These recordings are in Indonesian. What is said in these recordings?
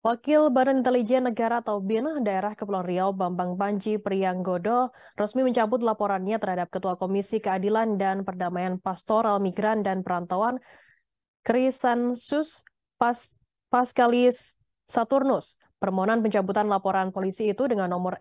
Wakil Badan Intelijen Negara atau BIN Daerah Kepulauan Riau Bambang Panji Prianggodo resmi mencabut laporannya terhadap Ketua Komisi Keadilan dan Perdamaian Pastoral Migran dan Perantauan Krisansus Paskalis Saturnus. Permohonan pencabutan laporan polisi itu dengan nomor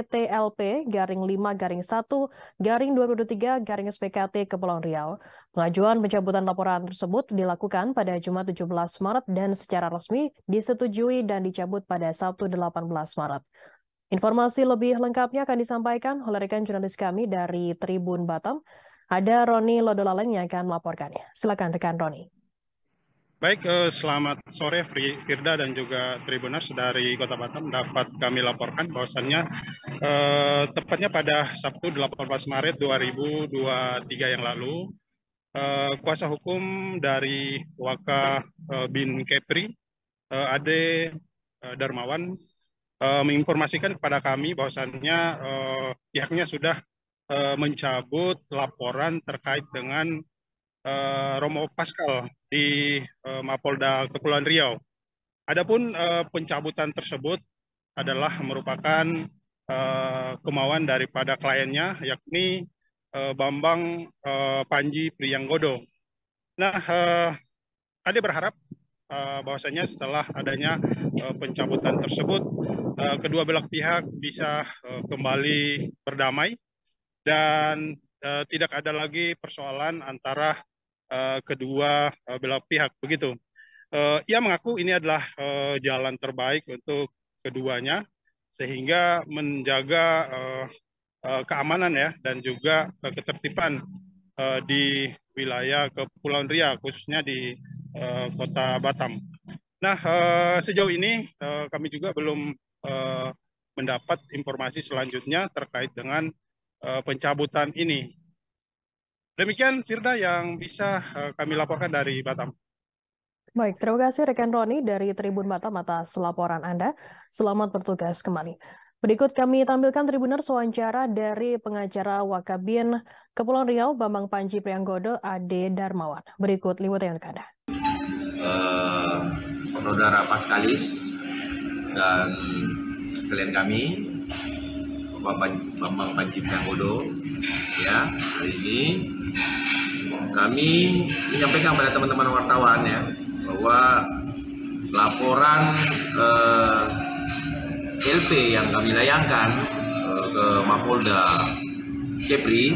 STTLP-5-1-2023-SPKT Kepulauan Riau. Pengajuan pencabutan laporan tersebut dilakukan pada Jumat 17 Maret dan secara resmi disetujui dan dicabut pada Sabtu 18 Maret. Informasi lebih lengkapnya akan disampaikan oleh rekan jurnalis kami dari Tribun Batam. Ada Roni Lodolaleng yang akan melaporkannya. Silakan rekan Roni. Baik, selamat sore Firda dan juga Tribuners dari Kota Batam. Dapat kami laporkan bahwasannya tepatnya pada Sabtu 18 Maret 2023 yang lalu, kuasa hukum dari Waka bin Kepri, Ade Darmawan, menginformasikan kepada kami bahwasannya pihaknya sudah mencabut laporan terkait dengan Romo Pascal di Mapolda Kepulauan Riau. Adapun pencabutan tersebut adalah merupakan kemauan daripada kliennya, yakni Bambang Panji Prianggodo. Nah, Ade berharap bahwasanya setelah adanya pencabutan tersebut, kedua belah pihak bisa kembali berdamai dan tidak ada lagi persoalan antara kedua belah pihak begitu. Ia mengaku ini adalah jalan terbaik untuk keduanya sehingga menjaga keamanan ya dan juga ketertiban di wilayah Kepulauan Riau khususnya di Kota Batam. Nah, sejauh ini kami juga belum mendapat informasi selanjutnya terkait dengan pencabutan ini. Demikian Firda yang bisa kami laporkan dari Batam. Baik, terima kasih rekan Roni dari Tribun Batam atas laporan Anda. Selamat bertugas kembali. Berikut kami tampilkan Tribuners wawancara dari pengacara Wakabin Kepulauan Riau Bambang Panji Prianggodo Ade Darmawan. Berikut liputan untuk Anda. Saudara Paskalis dan klien kami Bambang Panji Prianggodo, ya, hari ini kami menyampaikan pada teman-teman wartawan ya bahwa laporan LP yang kami layangkan ke Mapolda Kepri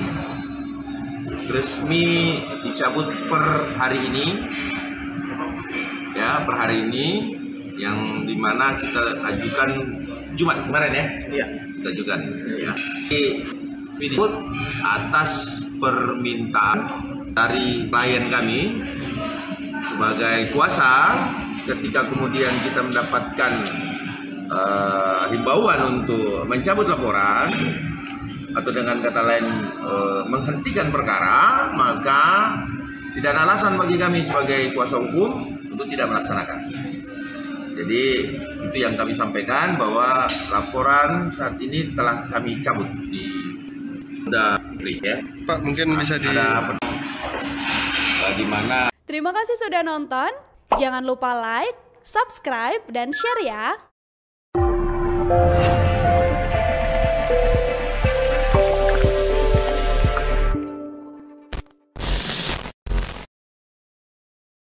resmi dicabut per hari ini, ya, per hari ini, yang dimana kita ajukan Jumat kemarin ya. Iya. Kita ajukan ya. Dicabut atas permintaan dari klien kami sebagai kuasa ketika kemudian kita mendapatkan himbauan untuk mencabut laporan atau dengan kata lain menghentikan perkara, maka tidak ada alasan bagi kami sebagai kuasa hukum untuk tidak melaksanakan. Jadi itu yang kami sampaikan bahwa laporan saat ini telah kami cabut di ya. Pak, mungkin bisa di mana. Terima kasih sudah nonton. Jangan lupa like, subscribe, dan share ya.